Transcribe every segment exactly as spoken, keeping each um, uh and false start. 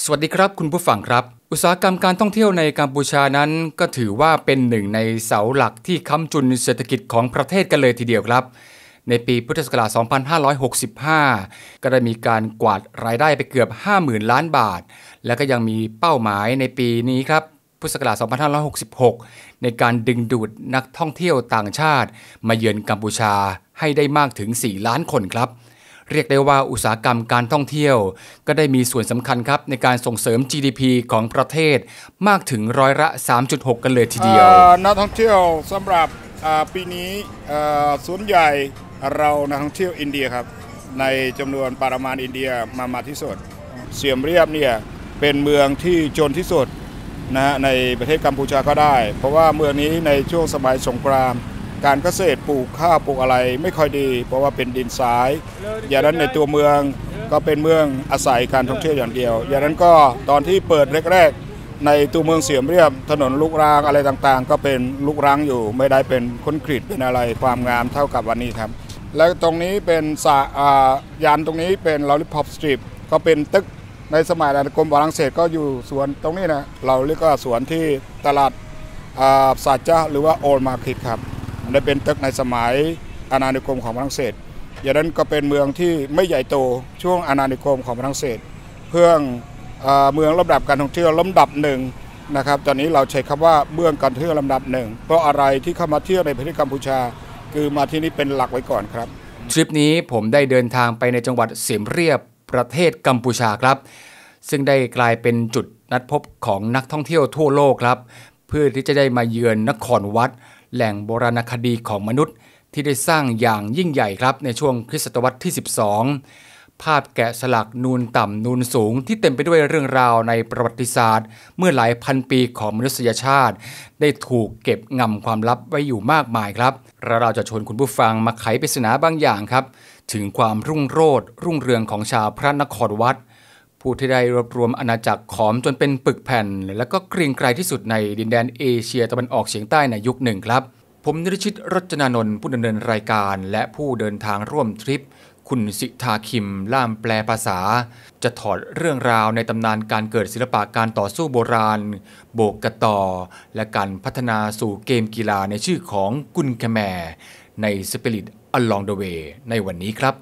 สวัสดีครับคุณผู้ฟังครับอุตสาหกรรมการท่องเที่ยวในกัมพูชานั้นก็ถือว่าเป็นหนึ่งในเสาหลักที่ค้ำจุนเศรษฐกิจของประเทศกันเลยทีเดียวครับในปีพุทธศักราช สองพันห้าร้อยหกสิบห้า ก็ได้มีการกวาดรายได้ไปเกือบ ห้าหมื่น ล้านบาทและก็ยังมีเป้าหมายในปีนี้ครับพุทธศักราช สองพันห้าร้อยหกสิบหก ในการดึงดูดนักท่องเที่ยวต่างชาติมาเยือนกัมพูชาให้ได้มากถึง สี่ ล้านคนครับเรียกได้ว่าอุตสาหกรรมการท่องเที่ยวก็ได้มีส่วนสำคัญครับในการส่งเสริม จี ดี พี ของประเทศมากถึงร้อยละ สามจุดหก กันเลยทีเดียวนักท่องเที่ยวสำหรับปีนี้ส่วนใหญ่เรานักท่องเที่ยวอินเดียครับในจำนวนปริมาณอินเดียมามาที่สุดเสียมเรียบเนี่ยเป็นเมืองที่จนที่สุดนะฮะในประเทศกัมพูชาก็ได้เพราะว่าเมืองนี้ในช่วงสมัยสงครามการเกษตรปลูกข้าวปลูกอะไรไม่ค่อยดีเพราะว่าเป็นดินทรายอย่างนั้นในตัวเมืองก็เป็นเมืองอาศัยการท่องเที่ยวอย่างเดียวอย่างนั้นก็ตอนที่เปิดแรกๆในตัวเมืองเสียมเรียบถนนลูกรังอะไรต่างๆก็เป็นลูกรังอยู่ไม่ได้เป็นคอนกรีตเป็นอะไรความงามเท่ากับวันนี้ครับแล้วตรงนี้เป็นสระยานตรงนี้เป็นลอลิพอปสตรีทก็เป็นตึกในสมัยกรมฝรั่งเศสก็อยู่สวนตรงนี้นะเราเรียกว่าสวนที่ตลาดซาจ้าหรือว่าโอลมาร์เก็ตครับได้เป็นตึกในสมัยอาณานิคมของฝรั่งเศสอย่างนั้นก็เป็นเมืองที่ไม่ใหญ่โตช่วงอาณานิคมของฝรั่งเศสเพื่อเมืองลำดับการท่องเที่ยวลำดับหนึ่งนะครับตอนนี้เราใช้คำว่าเมืองการท่องเที่ยวลำดับหนึ่งเพราะอะไรที่เข้ามาเที่ยวในประเทศกัมพูชาคือมาที่นี่เป็นหลักไว้ก่อนครับทริปนี้ผมได้เดินทางไปในจังหวัดเสียมเรียบประเทศกัมพูชาครับซึ่งได้กลายเป็นจุดนัดพบของนักท่องเที่ยวทั่วโลกครับเพื่อที่จะได้มาเยือนนครวัดแหล่งโบราณคดีของมนุษย์ที่ได้สร้างอย่างยิ่งใหญ่ครับในช่วงคริสตศตวรรษที่สิบสองภาพแกะสลักนูนต่ำนูนสูงที่เต็มไปด้วยเรื่องราวในประวัติศาสตร์เมื่อหลายพันปีของมนุษยชาติได้ถูกเก็บงำความลับไว้อยู่มากมายครับเราจะชวนคุณผู้ฟังมาไขปริศนาบางอย่างครับถึงความรุ่งโรจน์รุ่งเรืองของชาวพระนครวัดผู้ที่ได้รวบรวมอาณาจักรขอมจนเป็นปึกแผ่นและก็เกรียงไกรที่สุดในดินแดนเอเชียตะวันออกเฉียงใต้ในยุคหนึ่งครับผมนิรชิตรจนานนท์ผู้ดำเนินรายการและผู้เดินทางร่วมทริปคุณสิทาคิมล่ามแปลภาษาจะถอดเรื่องราวในตำนานการเกิดศิลปะการต่อสู้โบราณโบกกะตอและการพัฒนาสู่เกมกีฬาในชื่อของกุนแคแมใน Spirit Along the Way ในวันนี้ครับ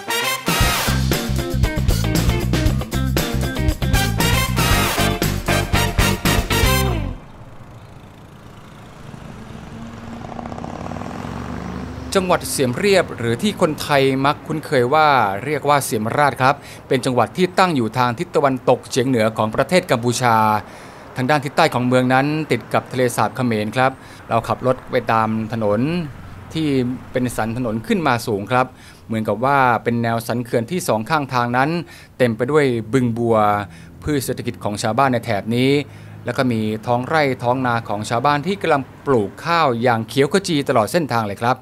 จังหวัดเสียมเรียบหรือที่คนไทยมักคุ้นเคยว่าเรียกว่าเสียมราชครับเป็นจังหวัดที่ตั้งอยู่ทางทิศตะวันตกเฉียงเหนือของประเทศกัมพูชาทางด้านทิศใต้ของเมืองนั้นติดกับทะเลสาบเขมรครับเราขับรถไปตามถนนที่เป็นสันถนนขึ้นมาสูงครับเหมือนกับว่าเป็นแนวสันเขื่อนที่สองข้างทางนั้นเต็มไปด้วยบึงบัวพืชเศรษฐกิจของชาวบ้านในแถบนี้แล้วก็มีท้องไร่ท้องนาของชาวบ้านที่กำลังปลูกข้าวอย่างเขียวขจีตลอดเส้นทางเลยครับ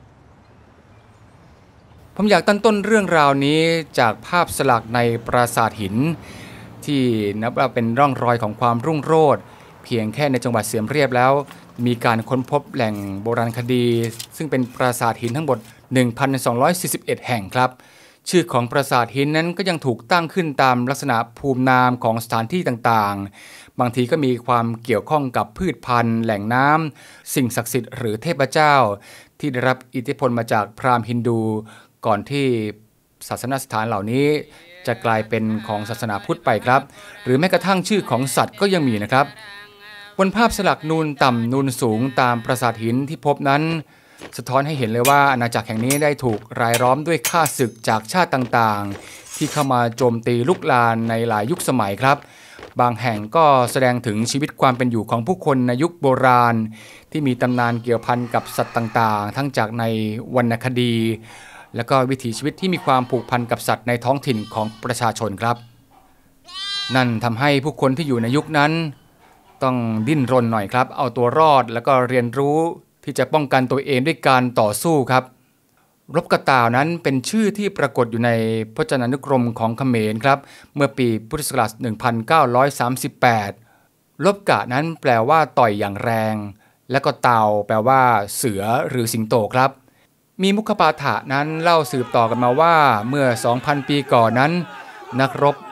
ผมอยากตั้งต้นเรื่องราวนี้จากภาพสลักในปราสาทหินที่นับว่าเป็นร่องรอยของความรุ่งโรจน์เพียงแค่ในจังหวัดเสียมเรียบแล้วมีการค้นพบแหล่งโบราณคดีซึ่งเป็นปราสาทหินทั้งหมด หนึ่งพันสองร้อยสี่สิบเอ็ด แห่งครับชื่อของปราสาทหินนั้นก็ยังถูกตั้งขึ้นตามลักษณะภูมินามของสถานที่ต่างๆบางทีก็มีความเกี่ยวข้องกับพืชพันธุ์แหล่งน้ำสิ่งศักดิ์สิทธิ์หรือเทพเจ้าที่ได้รับอิทธิพลมาจากพราหมณ์ฮินดูก่อนที่ศาสนสถานเหล่านี้จะกลายเป็นของศาสนาพุทธไปครับหรือแม้กระทั่งชื่อของสัตว์ก็ยังมีนะครับบนภาพสลักนูนต่ำนูนสูงตามปราสาทหินที่พบนั้นสะท้อนให้เห็นเลยว่าอาณาจักรแห่งนี้ได้ถูกรายล้อมด้วยข้าศึกจากชาติต่างๆที่เข้ามาโจมตีลุกลานในหลายยุคสมัยครับบางแห่งก็แสดงถึงชีวิตความเป็นอยู่ของผู้คนในยุคโบราณที่มีตำนานเกี่ยวพันกับสัตว์ต่างๆทั้งจากในวรรณคดีและก็วิถีชีวิตที่มีความผูกพันกับสัตว์ในท้องถิ่นของประชาชนครับนั่นทำให้ผู้คนที่อยู่ในยุคนั้นต้องดิ้นรนหน่อยครับเอาตัวรอดแล้วก็เรียนรู้ที่จะป้องกันตัวเองด้วยการต่อสู้ครับรบกะตาวนั้นเป็นชื่อที่ปรากฏอยู่ในพจนานุกรมของเขมรครับเมื่อปีพุทธศักราช หนึ่งพันเก้าร้อยสามสิบแปด รบกะนั้นแปลว่าต่อยอย่างแรงและก็เตาแปลว่าเสือหรือสิงโตครับมีมุขปาฐะนั้นเล่าสืบต่อกันมาว่าเมื่อ สองพัน ปีก่อนนั้นนักรบ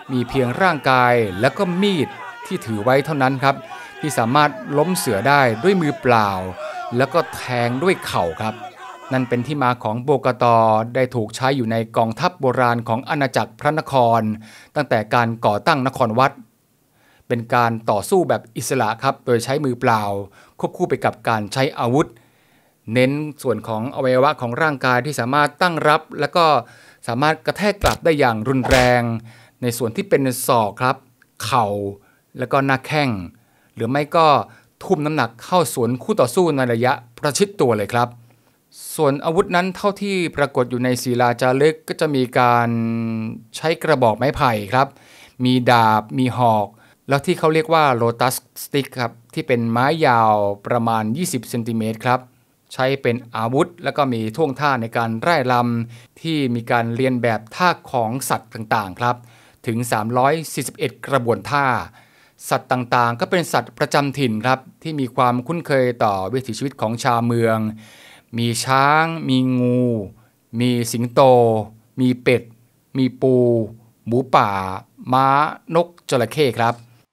มีเพียงร่างกายและก็มีดที่ถือไว้เท่านั้นครับที่สามารถล้มเสือได้ด้วยมือเปล่าแล้วก็แทงด้วยเข่าครับนั่นเป็นที่มาของโบกตได้ถูกใช้อยู่ในกองทัพโบราณของอาณาจักรพระนครตั้งแต่การก่อตั้งนครวัดเป็นการต่อสู้แบบอิสระครับโดยใช้มือเปล่าควบคู่ไปกับการใช้อาวุธเน้นส่วนของอวัยวะของร่างกายที่สามารถตั้งรับและก็สามารถกระแทกกลับได้อย่างรุนแรงในส่วนที่เป็นศอกครับเข่าแล้วก็หน้าแข้งหรือไม่ก็ทุ่มน้ำหนักเข้าสวนคู่ต่อสู้ในระยะประชิดตัวเลยครับส่วนอาวุธนั้นเท่าที่ปรากฏอยู่ในศิลาจารึกก็จะมีการใช้กระบอกไม้ไผ่ครับมีดาบมีหอกแล้วที่เขาเรียกว่าโลตัสสติ๊กครับที่เป็นไม้ยาวประมาณยี่สิบเซนติเมตรครับใช้เป็นอาวุธแล้วก็มีท่วงท่าในการไร่รำที่มีการเรียนแบบท่าของสัตว์ต่างๆครับถึงสามร้อยสี่สิบเอ็ดกระบวนท่าสัตว์ต่างๆก็เป็นสัตว์ประจำถิ่นครับที่มีความคุ้นเคยต่อวิถีชีวิตของชาวเมืองมีช้างมีงูมีสิงโตมีเป็ดมีปูหมูป่าม้านกจระเข้ครับ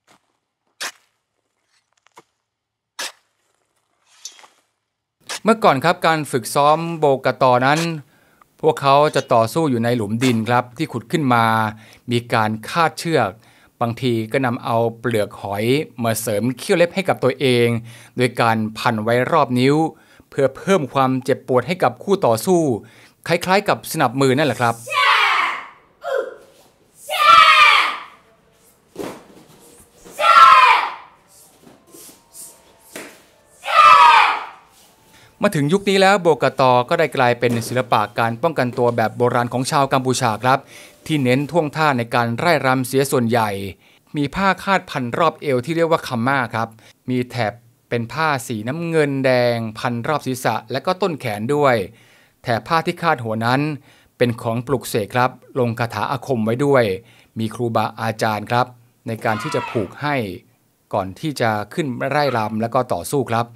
เมื่อก่อนครับการฝึกซ้อมโบกตนั้นพวกเขาจะต่อสู้อยู่ในหลุมดินครับที่ขุดขึ้นมามีการคาดเชือกบางทีก็นำเอาเปลือกหอยมาเสริมเขี้ยวเล็บให้กับตัวเองโดยการพันไว้รอบนิ้วเพื่อเพิ่มความเจ็บปวดให้กับคู่ต่อสู้คล้ายๆกับสนับมือนั่นแหละครับมาถึงยุคนี้แล้วโบกตก็ได้กลายเป็นศิลปะการป้องกันตัวแบบโบราณของชาวกัมพูชาครับที่เน้นท่วงท่าในการไร่รำเสียส่วนใหญ่มีผ้าคาดพันรอบเอวที่เรียกว่าคัมม่าครับมีแถบเป็นผ้าสีน้ำเงินแดงพันรอบศีรษะและก็ต้นแขนด้วยแถบผ้าที่คาดหัวนั้นเป็นของปลุกเสกครับลงคาถาอาคมไว้ด้วยมีครูบาอาจารย์ครับในการที่จะผูกให้ก่อนที่จะขึ้นไร่รำและก็ต่อสู้ครับ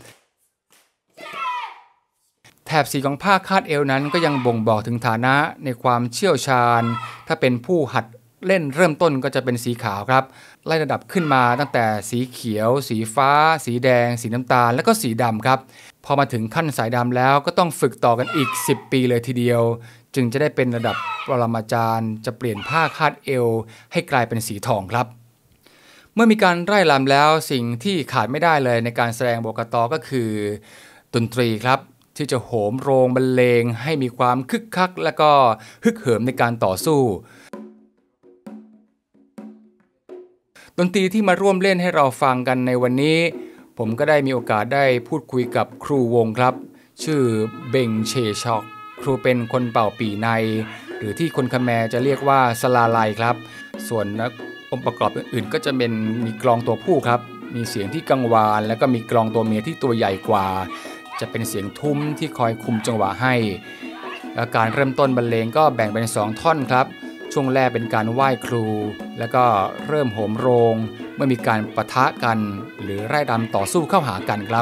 แถบสีของผ้าคาดเอวนั้นก็ยังบ่งบอกถึงฐานะในความเชี่ยวชาญถ้าเป็นผู้หัดเล่นเริ่มต้นก็จะเป็นสีขาวครับไล่ระดับขึ้นมาตั้งแต่สีเขียวสีฟ้าสีแดงสีน้ำตาลและก็สีดำครับพอมาถึงขั้นสายดำแล้วก็ต้องฝึกต่อกันอีกสิบปีเลยทีเดียวจึงจะได้เป็นระดับปรมาจารย์จะเปลี่ยนผ้าคาดเอวให้กลายเป็นสีทองครับเมื่อมีการไล่รำแล้วสิ่งที่ขาดไม่ได้เลยในการแสดงโบกตก็คือดนตรีครับที่จะโหมโรงบรรเลงให้มีความคึกคักและก็ฮึกเหิมในการต่อสู้ดนตรีที่มาร่วมเล่นให้เราฟังกันในวันนี้ผมก็ได้มีโอกาสได้พูดคุยกับครูวงครับชื่อเบงเชชอกครูเป็นคนเป่าปี่ในหรือที่คนคแมร์จะเรียกว่าสลาไลครับส่วนองค์ประกอบอื่นๆก็จะเป็นมีกลองตัวผู้ครับมีเสียงที่กังวานแล้วก็มีกลองตัวเมียที่ตัวใหญ่กว่าจะเป็นเสียงทุ้มที่คอยคุมจังหวะให้และการเริ่มต้นบรรเลงก็แบ่งเป็นสองท่อนครับช่วงแรกเป็นการไหว้ครูแล้วก็เริ่มโหมโรงเมื่อมีการปะทะกันหรือไร่รำต่อสู้เข้าหากันครับ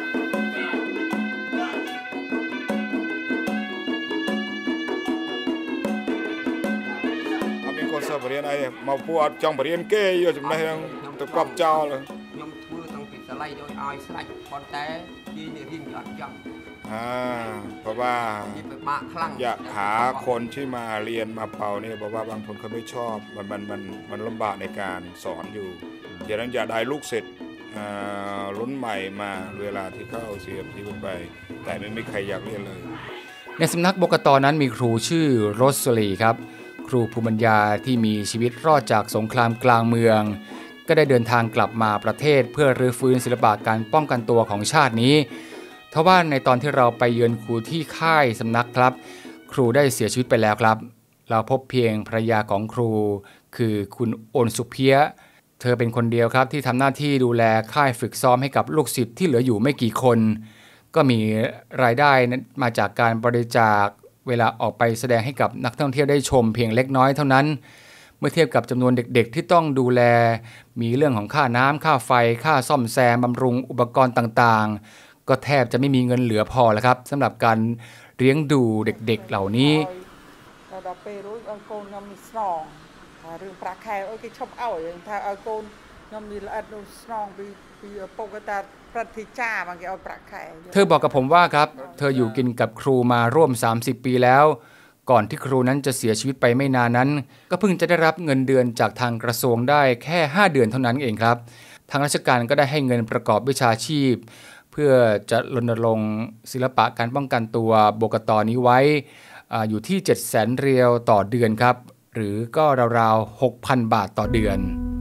มีคนสอบเรียนไอ้มาพูดจังเรียนเก้ยจำได้ยังตะกอบเจ้าเลยยมมือตั้งปิดสไลด์โดยออยสไลด์คอนแต่ยีเนี่ยริมหยอดจังอ่าเพราะว่าอยากหาคนที่มาเรียนมาเป่าเนี่ยบอกว่าบางคนเขาไม่ชอบมันมันมันมันลำบากในการสอนอยู่เดี๋ยวนั้นอยากได้ลูกศิษย์รุ่นใหม่มาเวลาที่เข้าเสียบที่ไปแต่ไม่มีใครอยากเรียนเลยในสำนักโบกตนั้นมีครูชื่อโรสลีครับครูภูมิปัญญาที่มีชีวิตรอดจากสงครามกลางเมืองก็ได้เดินทางกลับมาประเทศเพื่อรื้อฟื้นศิลปะการป้องกันตัวของชาตินี้ทว่าในตอนที่เราไปเยือนครูที่ค่ายสำนักครับครูได้เสียชีวิตไปแล้วครับเราพบเพียงภรรยาของครูคือคุณโอนสุเพียเธอเป็นคนเดียวครับที่ทำหน้าที่ดูแลค่ายฝึกซ้อมให้กับลูกศิษย์ที่เหลืออยู่ไม่กี่คนก็มีรายได้มาจากการบริจาคเวลาออกไปแสดงให้กับนักท่องเที่ยวได้ชมเพียงเล็กน้อยเท่านั้นเมื่อเทียบกับจำนวนเด็กๆที่ต้องดูแลมีเรื่องของค่าน้ำค่าไฟค่าซ่อมแซมบำรุงอุปกรณ์ต่างๆก็แทบจะไม่มีเงินเหลือพอแล้วครับสำหรับการเลี้ยงดูเด็กๆเหล่านี้เรื่องปลาแค่โอเคชอบเอาอย่างถ้าเอาโกนน้ำมีละอัดสนองปีปีปกติปฏิจาบางทีเอาปลาแค่เธอบอกกับผมว่าครับเธออยู่กินกับครูมาร่วมสามสิบปีแล้วก่อนที่ครูนั้นจะเสียชีวิตไปไม่นานนั้นก็เพิ่งจะได้รับเงินเดือนจากทางกระทรวงได้แค่ห้าเดือนเท่านั้นเองครับทางราชการก็ได้ให้เงินประกอบวิชาชีพเพื่อจะรณรงค์ศิลปะการป้องกันตัวบกต.นี้ไว้อยู่ที่ เจ็ดแสน เรียวต่อเดือนครับหรือก็ราวๆ หกพัน บาทต่อเดือน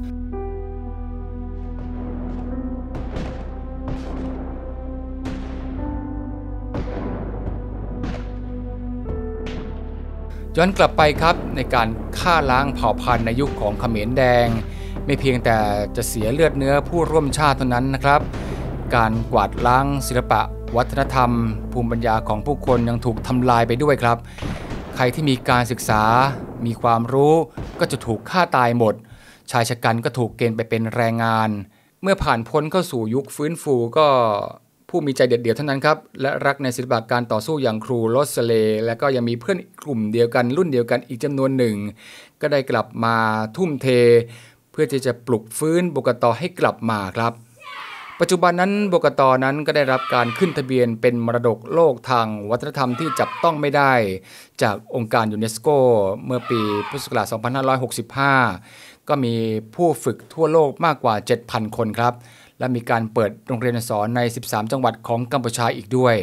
ย้อนกลับไปครับในการฆ่าล้างเผ่าพันธุ์ในยุคของเขมรแดงไม่เพียงแต่จะเสียเลือดเนื้อผู้ร่วมชาติเท่านั้นนะครับการกวาดล้างศิลปะวัฒนธรรมภูมิปัญญาของผู้คนยังถูกทำลายไปด้วยครับใครที่มีการศึกษามีความรู้ก็จะถูกฆ่าตายหมดชายชะกันก็ถูกเกณฑ์ไปเป็นแรงงานเมื่อผ่านพ้นเข้าสู่ยุคฟื้นฟูก็ผู้มีใจเด็ดเดี่ยวเท่านั้นครับและรักในศิลปะการต่อสู้อย่างครูโรสเลและก็ยังมีเพื่อนกลุ่มเดียวกันรุ่นเดียวกันอีกจำนวนหนึ่งก็ได้กลับมาทุ่มเทเพื่อที่จะปลุกฟื้นบกต.ให้กลับมาครับปัจจุบันนั้นบกต.นั้นก็ได้รับการขึ้นทะเบียนเป็นมรดกโลกทางวัฒนธรรมที่จับต้องไม่ได้จากองค์การยูเนสโกเมื่อปีพุทธศักราช สองพันห้าร้อยหกสิบห้า ก็มีผู้ฝึกทั่วโลกมากกว่า เจ็ดพัน คนครับและมีการเปิดโรงเรียนสอนในสิบสามจังหวัดของกัมพูชาอีกด้วย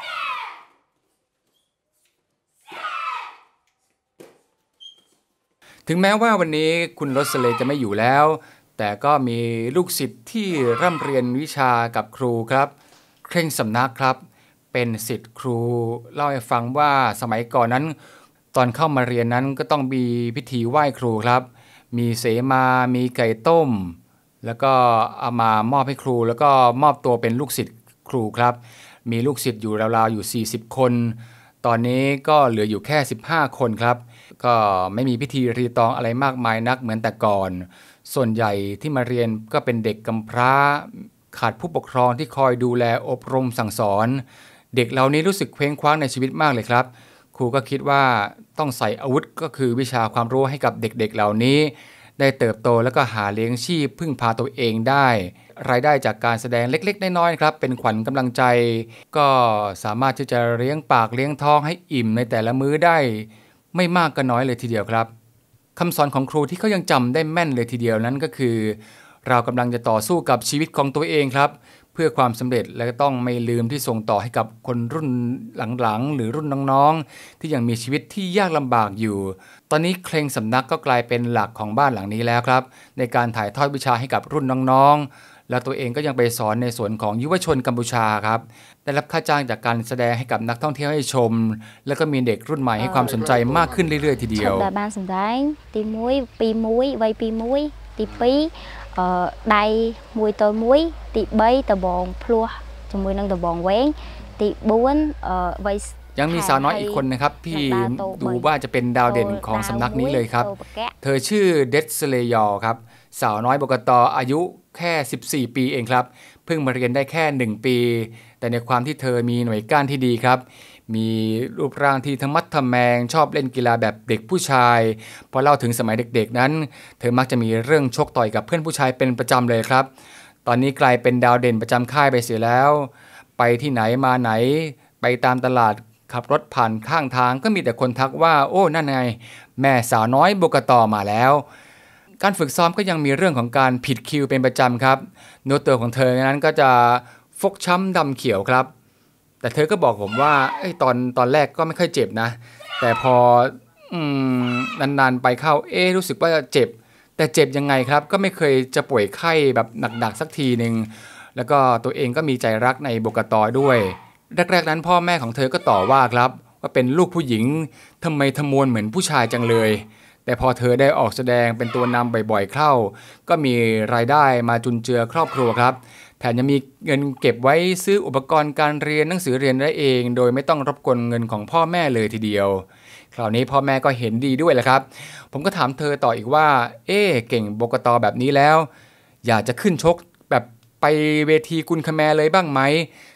ถึงแม้ว่าวันนี้คุณโรสเลจะไม่อยู่แล้วแต่ก็มีลูกศิษย์ที่ร่ำเรียนวิชากับครูครับเคร่งสำนักครับเป็นศิษย์ครูเล่าให้ฟังว่าสมัยก่อนนั้นตอนเข้ามาเรียนนั้นก็ต้องมีพิธีไหว้ครูครับมีเสมามีไก่ต้มแล้วก็เอามามอบให้ครูแล้วก็มอบตัวเป็นลูกศิษย์ครูครับมีลูกศิษย์อยู่ราวๆอยู่สี่สิบคนตอนนี้ก็เหลืออยู่แค่สิบห้าคนครับก็ไม่มีพิธีรีตองอะไรมากมายนักเหมือนแต่ก่อนส่วนใหญ่ที่มาเรียนก็เป็นเด็กกำพร้าขาดผู้ปกครองที่คอยดูแลอบรมสั่งสอนเด็กเหล่านี้รู้สึกเคว้งคว้างในชีวิตมากเลยครับครูก็คิดว่าต้องใส่อาวุธก็คือวิชาความรู้ให้กับเด็กๆเหล่านี้ได้เติบโตแล้วก็หาเลี้ยงชีพพึ่งพาตัวเองได้รายได้จากการแสดงเล็กๆน้อยๆครับเป็นขวัญกำลังใจก็สามารถที่จะเลี้ยงปากเลี้ยงท้องให้อิ่มในแต่ละมื้อได้ไม่มากก็น้อยเลยทีเดียวครับคำสอนของครูที่เขายังจำได้แม่นเลยทีเดียวนั้นก็คือเรากำลังจะต่อสู้กับชีวิตของตัวเองครับเพื่อความสำเร็จและต้องไม่ลืมที่ส่งต่อให้กับคนรุ่นหลังๆหรือรุ่นน้องๆที่ยังมีชีวิตที่ยากลำบากอยู่ตอนนี้เคร่งสำนักก็กลายเป็นหลักของบ้านหลังนี้แล้วครับในการถ่ายทอดวิชาให้กับรุ่นน้องๆและตัวเองก็ยังไปสอนในส่วนของยุวชนกัมพูชาครับได้รับค่าจ้างจากการแสดงให้กับนักท่องเที่ยวให้ชมแล้วก็มีเด็กรุ่นใหม่ให้ความสนใจมากขึ้นเรื่อยๆทีเดียวដែលបានសម្ដែងទីមួយពីមួយវ័យពីមួយទីពីរអឺដៃមួយទល់មួយទីបីដបងភ្លោះជាមួយនឹងដបងវែងទីបួនអឺវ័យยังมีสาวน้อยอีกคนนะครับที่ดูว่าจะเป็นดาวเด่นของสำนักนี้เลยครับเธอชื่อเดซเลยอครับสาวน้อยบกต.อายุแค่สิบสี่ปีเองครับเพิ่งมาเรียนได้แค่หนึ่งปีแต่ในความที่เธอมีหน่วยก้านที่ดีครับมีรูปร่างที่ทั้งมัดทำแมงชอบเล่นกีฬาแบบเด็กผู้ชายพอเล่าถึงสมัยเด็กๆนั้นเธอมักจะมีเรื่องชกต่อยกับเพื่อนผู้ชายเป็นประจำเลยครับตอนนี้กลายเป็นดาวเด่นประจำค่ายไปเสียแล้วไปที่ไหนมาไหนไปตามตลาดขับรถผ่านข้างทางก็มีแต่คนทักว่าโอ้นั่นไงแม่สาวน้อยบกต.มาแล้วการฝึกซ้อมก็ยังมีเรื่องของการผิดคิวเป็นประจำครับเนื้อตัวของเธอนั้นก็จะฟกช้ำดำเขียวครับแต่เธอก็บอกผมว่าไอ้ตอนตอนแรกก็ไม่ค่อยเจ็บนะแต่พออืมนานๆไปเข้าเอ๊ะรู้สึกว่าเจ็บแต่เจ็บยังไงครับก็ไม่เคยจะป่วยไข้แบบหนักๆสักทีนึงแล้วก็ตัวเองก็มีใจรักในบกต.ด้วยแรกๆนั้นพ่อแม่ของเธอก็ต่อว่าครับว่าเป็นลูกผู้หญิงทำไมทะมวลเหมือนผู้ชายจังเลยแต่พอเธอได้ออกแสดงเป็นตัวนำบ่อยๆเข้าก็มีรายได้มาจุนเจือครอบครัวครับแถมยังมีเงินเก็บไว้ซื้ออุปกรณ์การเรียนหนังสือเรียนได้เองโดยไม่ต้องรบกวนเงินของพ่อแม่เลยทีเดียวคราวนี้พ่อแม่ก็เห็นดีด้วยแหละครับผมก็ถามเธอต่ออีกว่าเอ๊ะเก่งบกต.แบบนี้แล้วอยากจะขึ้นชกแบบไปเวทีกุนคแมเลยบ้างไหม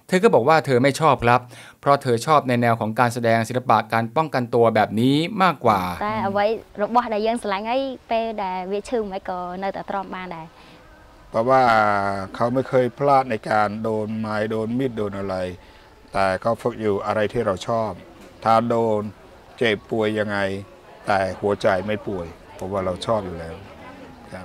เธอก็บอกว่าเธอไม่ชอบครับเพราะเธอชอบในแนวของการแสดงศิลปะการป้องกันตัวแบบนี้มากกว่าแต่เอาไว้รบได้ยังสลายไอ้เป้ได้เวชื่อไม่ก็ในแต่ตรอมบ้านได้เพราะว่าเขาไม่เคยพลาดในการโดนไม้โดนมีดโดนอะไรแต่เขาฝึกอยู่อะไรที่เราชอบถ้าโดนเจ็บป่วยยังไงแต่หัวใจไม่ป่วยเพราะว่าเราชอบอยู่แล้วครับ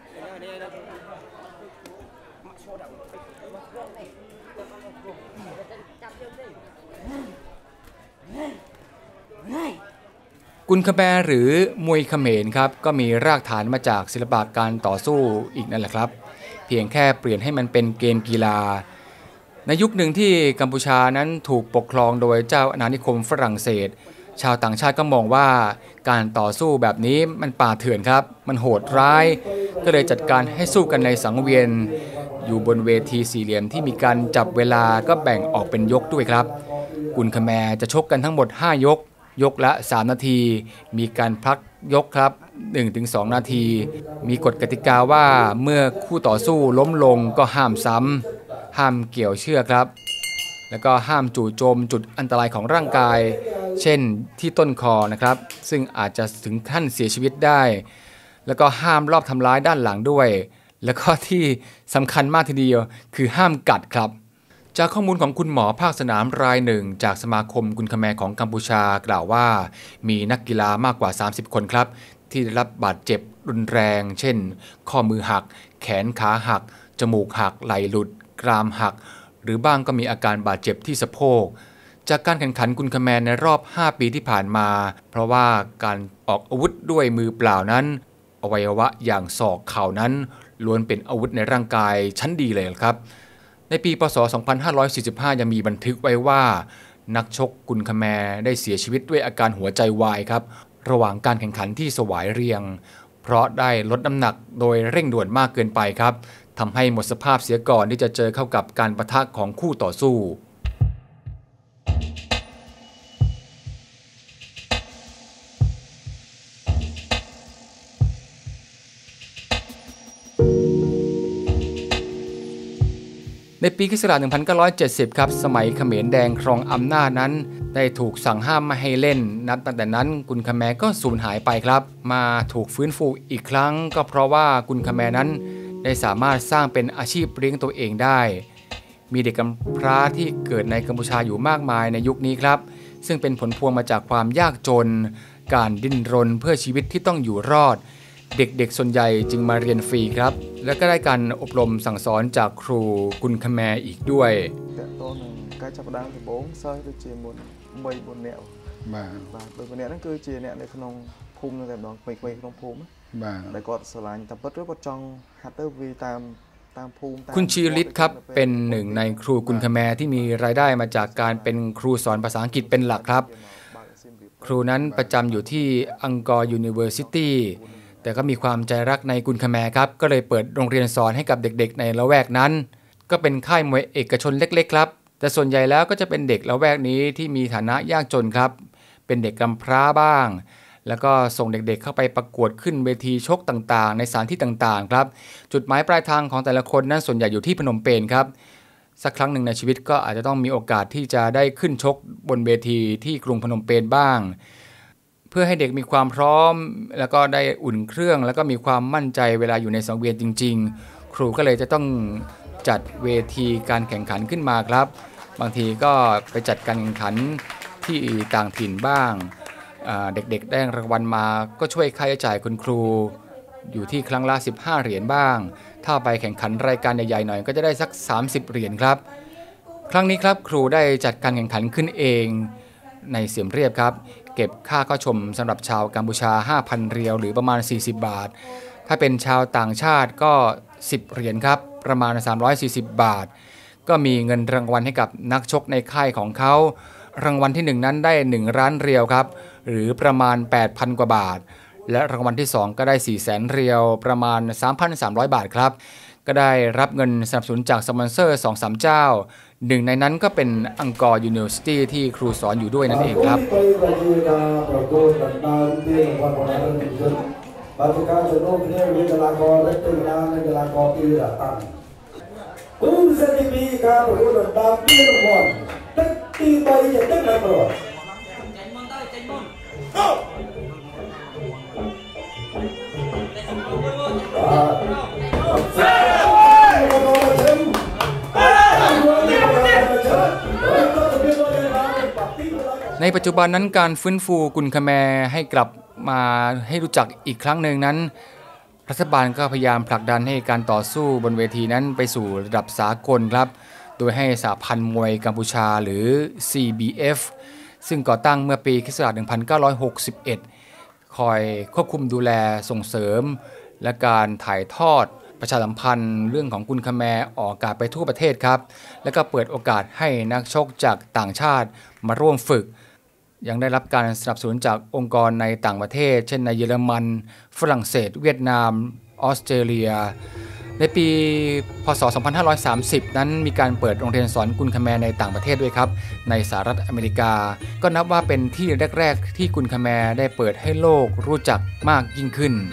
กุนคแบหรือมวยเขมรครับก็มีรากฐานมาจากศิลปะการต่อสู้อีกนั่นแหละครับเพียงแค่เปลี่ยนให้มันเป็นเกมกีฬาในยุคหนึ่งที่กัมพูชานั้นถูกปกครองโดยเจ้าอาณานิคมฝรั่งเศสชาวต่างชาติก็มองว่าการต่อสู้แบบนี้มันป่าเถื่อนครับมันโหดร้ายก็เลยจัดการให้สู้กันในสังเวียนอยู่บนเวทีสี่เหลี่ยมที่มีการจับเวลาก็แบ่งออกเป็นยกด้วยครับกุนคแมจะชกกันทั้งหมดห้ายกยกละสามนาทีมีการพักยกครับ หนึ่งถึงสอง นาทีมีกฎกติกาว่าเมื่อคู่ต่อสู้ล้มลงก็ห้ามซ้ำห้ามเกี่ยวเชือกครับแล้วก็ห้ามจู่โจมจุดอันตรายของร่างกายเช่นที่ต้นคอนะครับซึ่งอาจจะถึงขั้นเสียชีวิตได้แล้วก็ห้ามลอบทำร้ายด้านหลังด้วยแล้วก็ที่สำคัญมากทีเดียวคือห้ามกัดครับจากข้อมูลของคุณหมอภาคสนามรายหนึ่งจากสมาคมกุนคแมของกัมพูชากล่าวว่ามีนักกีฬามากกว่าสามสิบคนครับที่ได้รับบาดเจ็บรุนแรงเช่นข้อมือหักแขนขาหักจมูกหักไหล่หลุดกรามหักหรือบ้างก็มีอาการบาดเจ็บที่สะโพกจากการแข่งขันกุนคแมในรอบห้าปีที่ผ่านมาเพราะว่าการออกอาวุธด้วยมือเปล่านั้นอวัยวะอย่างศอกเข่านั้นล้วนเป็นอาวุธในร่างกายชั้นดีเลยครับในปีพ.ศ. สองพันห้าร้อยสี่สิบห้ายังมีบันทึกไว้ว่านักชกกุนคแมได้เสียชีวิตด้วยอาการหัวใจวายครับระหว่างการแข่งขันที่สวายเรียงเพราะได้ลดน้ำหนักโดยเร่งด่วนมากเกินไปครับทำให้หมดสภาพเสียก่อนที่จะเจอเข้ากับการปะทะของคู่ต่อสู้ในปีค.ศ. หนึ่งพันเก้าร้อยเจ็ดสิบครับสมัยเขมรแดงครองอำนาจนั้นได้ถูกสั่งห้ามไม่ให้เล่นนับตั้งแต่นั้นกุนคแมก็สูญหายไปครับมาถูกฟื้นฟูอีกครั้งก็เพราะว่ากุนคแมนั้นได้สามารถสร้างเป็นอาชีพเลี้ยงตัวเองได้มีเด็กกำพร้าที่เกิดในกัมพูชาอยู่มากมายในยุคนี้ครับซึ่งเป็นผลพวงมาจากความยากจนการดิ้นรนเพื่อชีวิตที่ต้องอยู่รอดเด็กๆส่วนใหญ่จึงมาเรียนฟรีครับและก็ได้การอบรมสั่งสอนจากครูกุนคแมอีกด้วยแต่ตัวหนึ่งการจับดาวที่โบ้งซอยด้วยเจียมุนใบบนแนวบ้าโดยบนแนวนั่นคือเจียเนี่ยในขนมภูมิแต่ดอกไปไปขนมภูมิบ้าแต่ก็สลายแต่ปัจจุบันจังฮัตเตอร์วีตามตามภูมิคุณชีริตครับเป็นหนึ่งในครูกุนคแมที่มีรายได้มาจากการเป็นครูสอนภาษาอังกฤษเป็นหลักครับครูนั้นประจำอยู่ที่อังกอร์ยูนิเวอร์ซิตี้แต่ก็มีความใจรักในกุนคแมครับก็เลยเปิดโรงเรียนสอนให้กับเด็กๆในละแวกนั้นก็เป็นค่ายมวยเอกชนเล็กๆครับแต่ส่วนใหญ่แล้วก็จะเป็นเด็กละแวกนี้ที่มีฐานะยากจนครับเป็นเด็กกำพร้าบ้างแล้วก็ส่งเด็กๆเข้าไปประกวดขึ้นเวทีชกต่างๆในสถานที่ต่างๆครับจุดหมายปลายทางของแต่ละคนนั้นส่วนใหญ่อยู่ที่พนมเปญครับสักครั้งหนึ่งในชีวิตก็อาจจะต้องมีโอกาสที่จะได้ขึ้นชกบนเวทีที่กรุงพนมเปญบ้างเพื่อให้เด็กมีความพร้อมแล้วก็ได้อุ่นเครื่องแล้วก็มีความมั่นใจเวลาอยู่ในสังเวียนจริงๆครูก็เลยจะต้องจัดเวทีการแข่งขันขึ้นมาครับบางทีก็ไปจัดการแข่งขันที่ต่างถิ่นบ้างเด็กๆได้รางวัลมาก็ช่วยค่าใช้จ่ายคุณครูอยู่ที่ครั้งละสิบห้าเหรียญบ้างถ้าไปแข่งขันรายการใหญ่ๆหน่อยก็จะได้สักสามสิบเหรียญครับครั้งนี้ครับครูได้จัดการแข่งขันขึ้นเองในเสียมเรียบครับเก็บค่าเข้าชมสำหรับชาวกัมพูชา ห้าพัน เรียวหรือประมาณสี่สิบบาทถ้าเป็นชาวต่างชาติก็สิบเหรียญครับประมาณสามร้อยสี่สิบบาทก็มีเงินรางวัลให้กับนักชกในค่ายของเขารางวัลที่หนึ่งนั้นได้หนึ่งล้านเรียวครับหรือประมาณ แปดพัน กว่าบาทและรางวัลที่สองก็ได้สี่แสนเรียวประมาณ สามพันสามร้อย บาทครับก็ได้รับเงินสนับสนุนจากสปอนเซอร์ สองสาม เจ้าหนึ่งในนั้นก็เป็นอังกอร์ยูนิเวอร์ซิตี้ที่ครูสอนอยู่ด้วยนั่นเองครับទូរស័ព្ទទីពីរការប្រកួតដណ្ដើមពានរង្វាន់ទឹកទីបីជាទឹកណាប្រវត្តិចេញមុនទៅចេញមុនអូในปัจจุบันนั้นการฟื้นฟูกุนคแมร์ให้กลับมาให้รู้จักอีกครั้งหนึ่งนั้นรัฐบาลก็พยายามผลักดันให้การต่อสู้บนเวทีนั้นไปสู่ระดับสากลครับโดยให้สหพันธ์มวยกัมพูชาหรือ ซี บี เอฟ ซึ่งก่อตั้งเมื่อปีค.ศ. หนึ่งพันเก้าร้อยหกสิบเอ็ดคอยควบคุมดูแลส่งเสริมและการถ่ายทอดประชาสัมพันธ์เรื่องของกุนคแมร์ออกอากาศไปทั่วประเทศครับและก็เปิดโอกาสให้นักชกจากต่างชาติมาร่วมฝึกยังได้รับการสนับสนุนจากองค์กรในต่างประเทศเช่นในเยอรมันฝรั่งเศสเวียดนามออสเตรเลียในปีพ.ศ. สองพันห้าร้อยสามสิบนั้นมีการเปิดโรงเรียนสอนกุนคแมร์ในต่างประเทศด้วยครับในสหรัฐอเมริกาก็นับว่าเป็นที่แรกๆที่กุนคแมร์ได้เปิดให้โลกรู้จักมากยิ่งขึ้น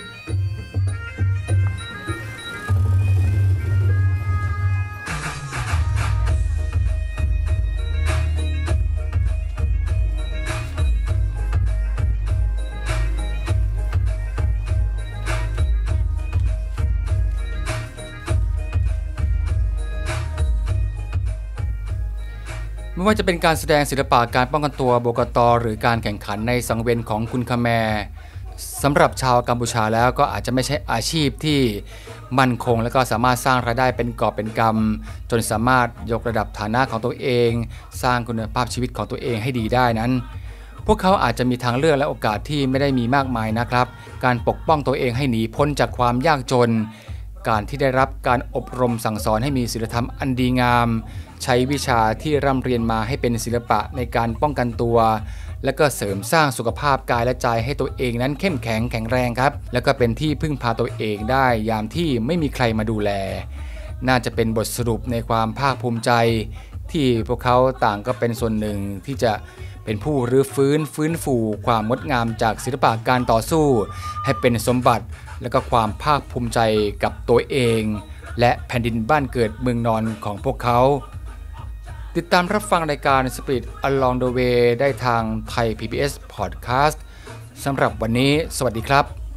ไม่ว่าจะเป็นการแสดงศิลปะการป้องกันตัวโบกต.หรือการแข่งขันในสังเวียนของกุนคแมร์สำหรับชาวกัมพูชาแล้วก็อาจจะไม่ใช่อาชีพที่มั่นคงและก็สามารถสร้างรายได้เป็นกอบเป็นกำจนสามารถยกระดับฐานะของตัวเองสร้างคุณภาพชีวิตของตัวเองให้ดีได้นั้นพวกเขาอาจจะมีทางเลือกและโอกาสที่ไม่ได้มีมากมายนะครับการปกป้องตัวเองให้หนีพ้นจากความยากจนการที่ได้รับการอบรมสั่งสอนให้มีศีลธรรมอันดีงามใช้วิชาที่ร่ำเรียนมาให้เป็นศิลปะในการป้องกันตัวและก็เสริมสร้างสุขภาพกายและใจให้ตัวเองนั้นเข้มแข็งแข็งแรงครับแล้วก็เป็นที่พึ่งพาตัวเองได้ยามที่ไม่มีใครมาดูแลน่าจะเป็นบทสรุปในความภาคภูมิใจที่พวกเขาต่างก็เป็นส่วนหนึ่งที่จะเป็นผู้รื้อฟื้นฟื้นฟูความงดงามจากศิลปะการต่อสู้ให้เป็นสมบัติและก็ความภาคภูมิใจกับตัวเองและแผ่นดินบ้านเกิดเมืองนอนของพวกเขาติดตามรับฟังรายการ Spirit Along the Way ได้ทางไทย พี บี เอส Podcast สำหรับวันนี้สวัสดีครับ